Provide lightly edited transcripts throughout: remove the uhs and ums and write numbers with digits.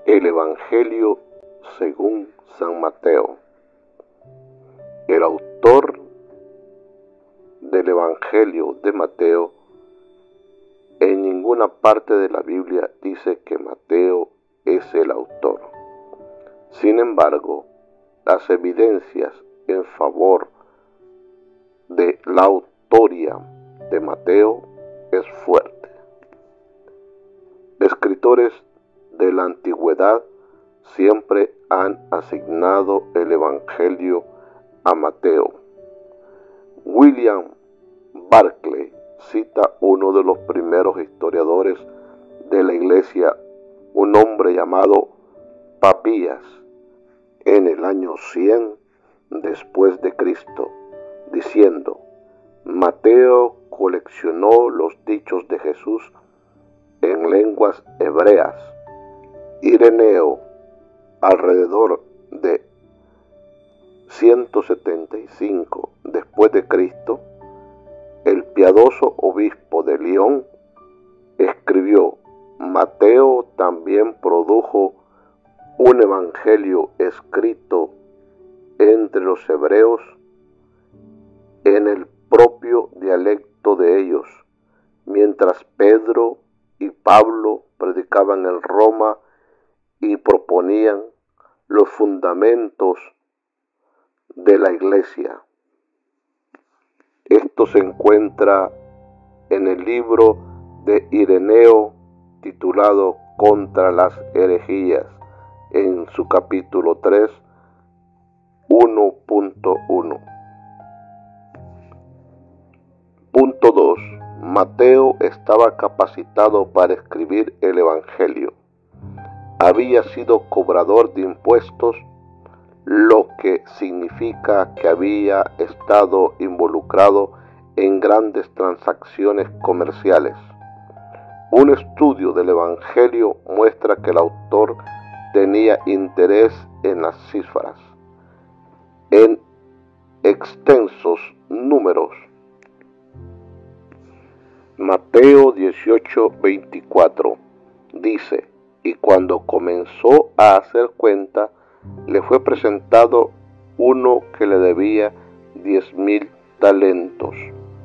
El Evangelio según San Mateo. El autor del Evangelio de Mateo en ninguna parte de la Biblia dice que Mateo es el autor. Sin embargo, las evidencias en favor de la autoría de Mateo es fuerte. Escritores de la antigüedad siempre han asignado el Evangelio a Mateo. William Barclay cita uno de los primeros historiadores de la Iglesia, un hombre llamado Papías, en el año 100 después de Cristo, diciendo: Mateo coleccionó los dichos de Jesús en lenguas hebreas. Ireneo, alrededor de 175 después de Cristo, el piadoso obispo de León, escribió: Mateo también produjo un evangelio escrito entre los hebreos en el propio dialecto de ellos, mientras Pedro y Pablo predicaban en Roma y proponían los fundamentos de la Iglesia. Esto se encuentra en el libro de Ireneo titulado Contra las herejías, en su capítulo 3, 1.1. Punto 2. Mateo estaba capacitado para escribir el Evangelio. Había sido cobrador de impuestos, lo que significa que había estado involucrado en grandes transacciones comerciales. Un estudio del Evangelio muestra que el autor tenía interés en las cifras, en extensos números. Mateo 18:24 dice: y cuando comenzó a hacer cuenta, le fue presentado uno que le debía 10,000 talentos.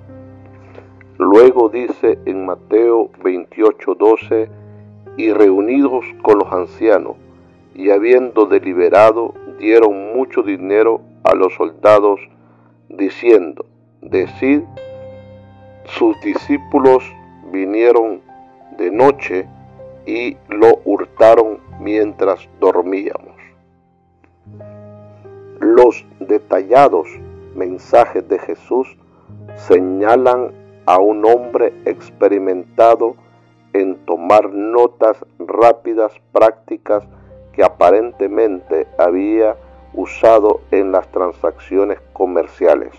Luego dice en Mateo 28:12: y reunidos con los ancianos, y habiendo deliberado, dieron mucho dinero a los soldados, diciendo: decid, sus discípulos vinieron de noche y lo hurtaron mientras dormíamos. Los detallados mensajes de Jesús señalan a un hombre experimentado en tomar notas rápidas, prácticas que aparentemente había usado en las transacciones comerciales.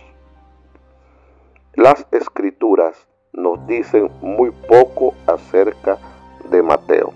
Las Escrituras nos dicen muy poco acerca de Mateo.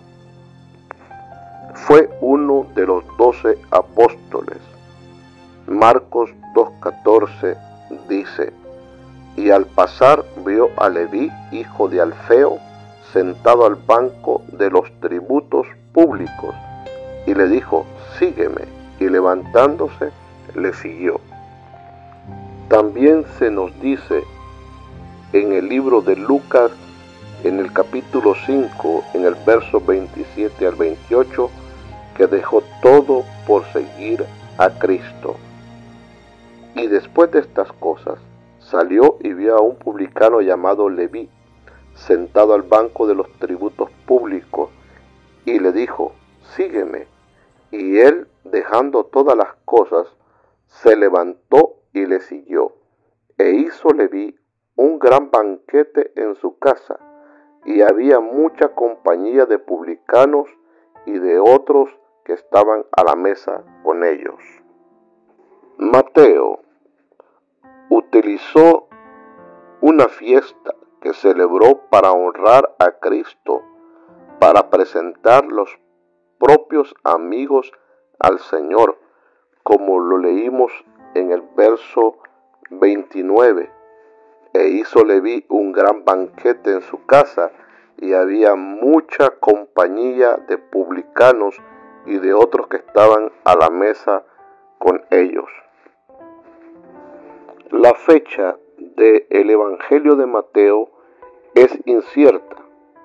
Fue uno de los 12 apóstoles. Marcos 2:14 dice: y al pasar vio a Leví, hijo de Alfeo, sentado al banco de los tributos públicos, y le dijo: sígueme, y levantándose le siguió. También se nos dice en el libro de Lucas, en el capítulo 5, en el verso 27 al 28, que dejó todo por seguir a Cristo. Y después de estas cosas, salió y vio a un publicano llamado Leví, sentado al banco de los tributos públicos, y le dijo: sígueme. Y él, dejando todas las cosas, se levantó y le siguió. E hizo Leví un gran banquete en su casa, y había mucha compañía de publicanos y de otros que estaban a la mesa con ellos. Mateo utilizó una fiesta que celebró para honrar a Cristo, para presentar los propios amigos al Señor, como lo leímos en el verso 29. E hizo Leví un gran banquete en su casa, y había mucha compañía de publicanos y de otros que estaban a la mesa con ellos. La fecha del Evangelio de Mateo es incierta,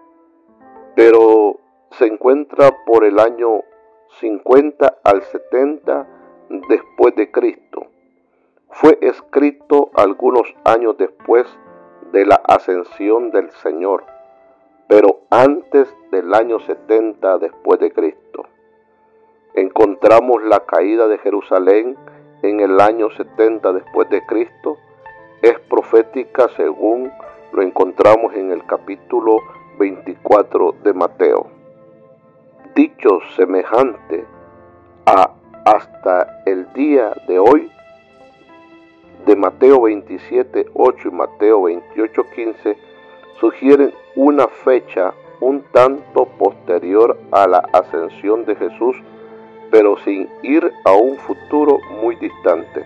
pero se encuentra por el año 50 al 70 después de Cristo. Fue escrito algunos años después de la ascensión del Señor, pero antes del año 70 después de Cristo. Encontramos la caída de Jerusalén en el año 70 después de Cristo. Es profética según lo encontramos en el capítulo 24 de Mateo. Dicho semejante a hasta el día de hoy, de Mateo 27:8 y Mateo 28:15, sugieren una fecha un tanto posterior a la ascensión de Jesús, pero sin ir a un futuro muy distante.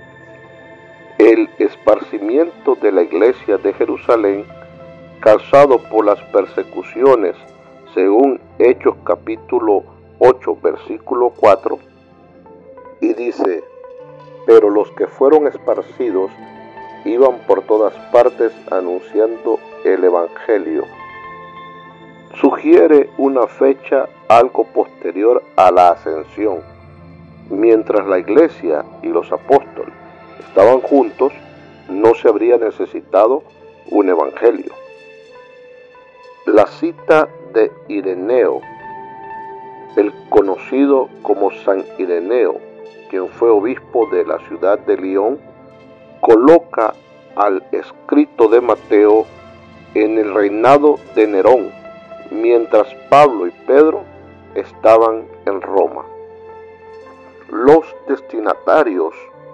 El esparcimiento de la iglesia de Jerusalén, causado por las persecuciones, según Hechos capítulo 8, versículo 4, y dice: pero los que fueron esparcidos iban por todas partes anunciando el Evangelio. Sugiere una fecha algo posterior a la ascensión. Mientras la iglesia y los apóstoles estaban juntos, no se habría necesitado un evangelio. La cita de Ireneo, el conocido como San Ireneo, quien fue obispo de la ciudad de Lyon, coloca al escrito de Mateo en el reinado de Nerón, mientras Pablo y Pedro estaban en Roma. Los destinatarios.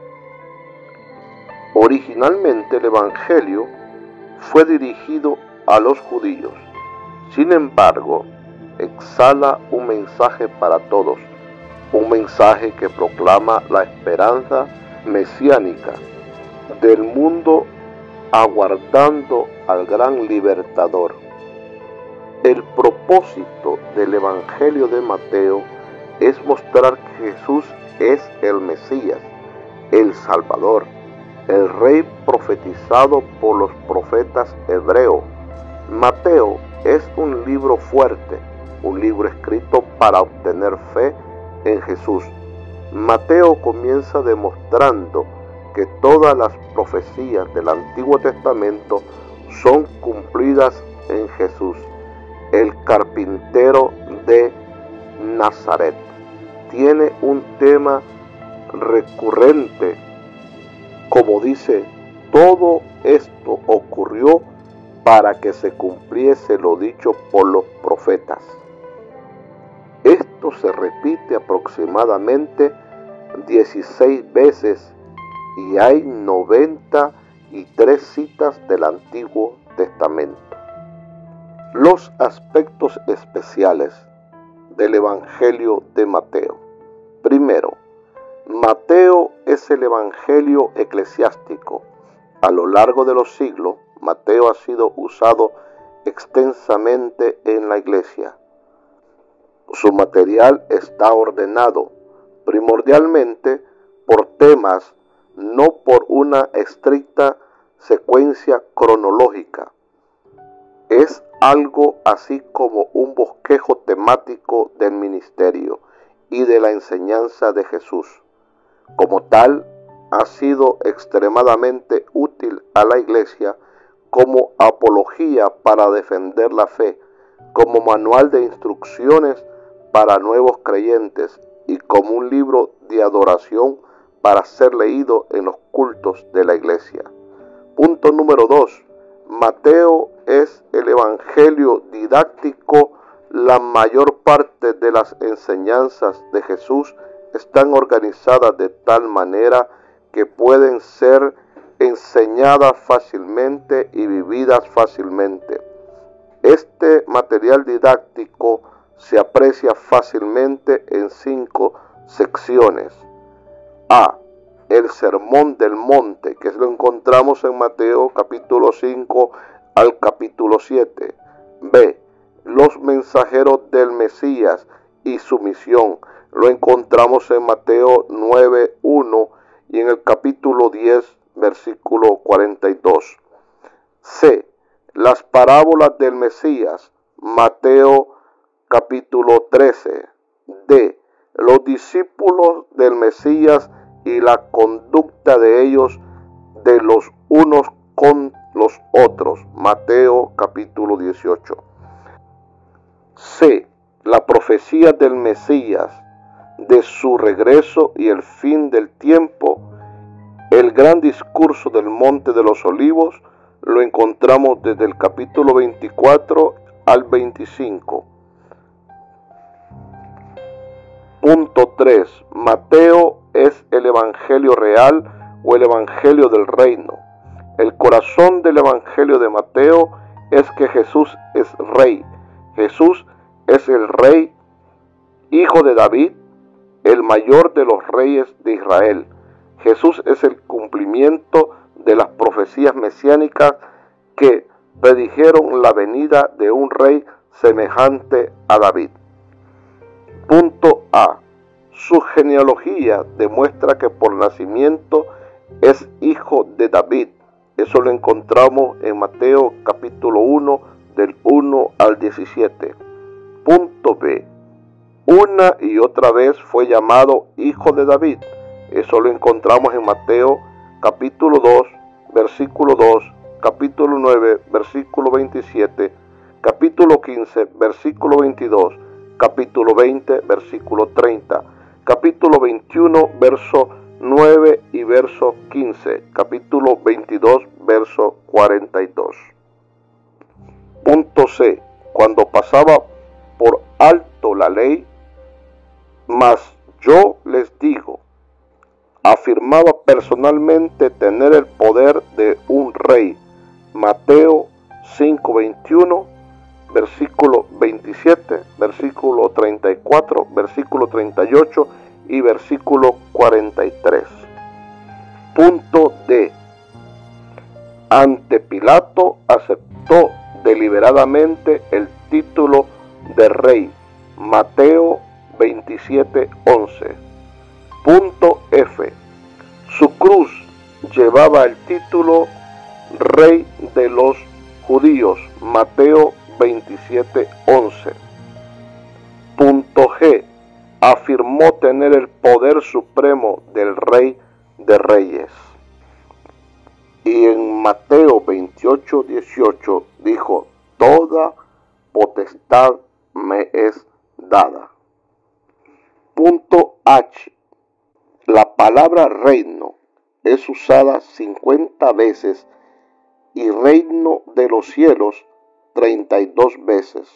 Originalmente el Evangelio fue dirigido a los judíos. Sin embargo, exhala un mensaje para todos, un mensaje que proclama la esperanza mesiánica del mundo aguardando al gran libertador. El propósito del Evangelio de Mateo es mostrar que Jesús es el Mesías, el Salvador, el Rey profetizado por los profetas hebreos. Mateo es un libro fuerte, un libro escrito para obtener fe en Jesús. Mateo comienza demostrando que todas las profecías del Antiguo Testamento son cumplidas en Jesús, el carpintero de Nazaret. Tiene un tema recurrente, como dice: todo esto ocurrió para que se cumpliese lo dicho por los profetas. Esto se repite aproximadamente 16 veces y hay 93 citas del Antiguo Testamento. Los aspectos especiales del Evangelio de Mateo. Primero, Mateo es el Evangelio eclesiástico. A lo largo de los siglos, Mateo ha sido usado extensamente en la iglesia. Su material está ordenado primordialmente por temas, no por una estricta secuencia cronológica. Es algo así como un bosquejo temático del ministerio y de la enseñanza de Jesús. Como tal, ha sido extremadamente útil a la iglesia como apología para defender la fe, como manual de instrucciones para nuevos creyentes y como un libro de adoración para ser leído en los cultos de la iglesia. Punto número 2. Mateo es el evangelio didáctico. La mayor parte de las enseñanzas de Jesús están organizadas de tal manera que pueden ser enseñadas fácilmente y vividas fácilmente. Este material didáctico se aprecia fácilmente en 5 secciones. A. El Sermón del Monte, que lo encontramos en Mateo capítulo 5 al capítulo 7. B. Los mensajeros del Mesías y su misión. Lo encontramos en Mateo 9:1 y en el capítulo 10, versículo 42. C. Las parábolas del Mesías, Mateo capítulo 13. D. Los discípulos del Mesías y la conducta de ellos de los unos con los otros, Mateo capítulo 18. C. La profecía del Mesías, de su regreso y el fin del tiempo, el gran discurso del Monte de los Olivos, lo encontramos desde el capítulo 24 al 25. Punto 3. Mateo es el evangelio real o el evangelio del reino. El corazón del evangelio de Mateo es que Jesús es rey. Jesús es el rey, hijo de David, el mayor de los reyes de Israel. Jesús es el cumplimiento de las profecías mesiánicas que predijeron la venida de un rey semejante a David. Punto A. Su genealogía demuestra que por nacimiento es hijo de David. Eso lo encontramos en Mateo capítulo 1 del 1 al 17. Punto B. Una y otra vez fue llamado hijo de David. Eso lo encontramos en Mateo capítulo 2, versículo 2, capítulo 9, versículo 27, capítulo 15, versículo 22, capítulo 20, versículo 30, capítulo 21, verso 9 y verso 15, capítulo 22, verso 42. Punto C. Cuando pasaba por alto la ley, mas yo les digo, afirmaba personalmente tener el poder de un rey. Mateo 5:21, versículo 27, versículo 34, versículo 38 y versículo 43. Punto D. Ante Pilato aceptó deliberadamente el título de rey. Mateo 27:11. Punto F. Su cruz llevaba el título Rey de los Judíos. Mateo 27:11. Punto G. Afirmó tener el poder supremo del Rey de Reyes. Y en Mateo 28:18 dijo, toda potestad me es dada. Punto H. La palabra reino es usada 50 veces y reino de los cielos 32 veces.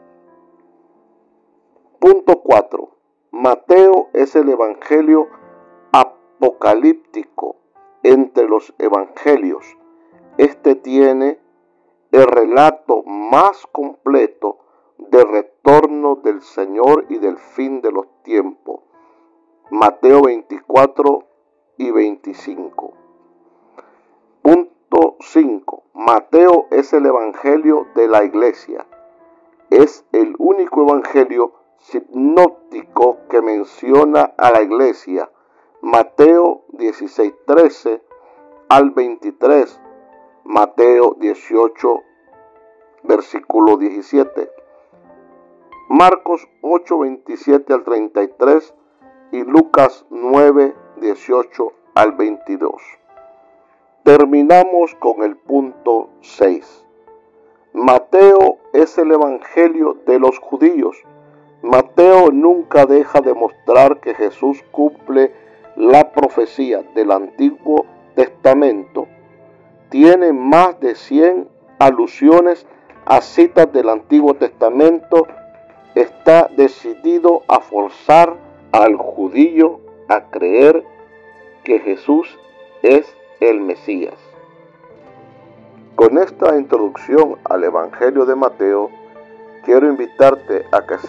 Punto 4. Mateo es el evangelio apocalíptico entre los evangelios. Este tiene el relato más completo del retorno del Señor y del fin de los tiempos. Mateo 24 y 25. Punto 5. Mateo es el evangelio de la iglesia. Es el único evangelio sinóptico que menciona a la iglesia. Mateo 16:13 al 23. Mateo 18, versículo 17. Marcos 8:27 al 33 y Lucas 9:18 al 22. Terminamos con el punto 6. Mateo es el evangelio de los judíos. Mateo nunca deja de mostrar que Jesús cumple la profecía del Antiguo Testamento. Tiene más de 100 alusiones a citas del Antiguo Testamento. Está decidido a forzar al judío a creer que Jesús es el Mesías. Con esta introducción al Evangelio de Mateo, quiero invitarte a que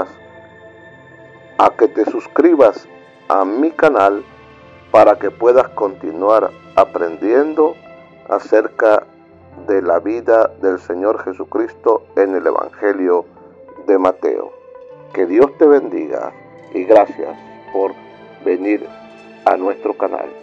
te suscribas a mi canal para que puedas continuar aprendiendo acerca de la vida del Señor Jesucristo en el Evangelio de Mateo. Que Dios te bendiga y gracias por venir a nuestro canal.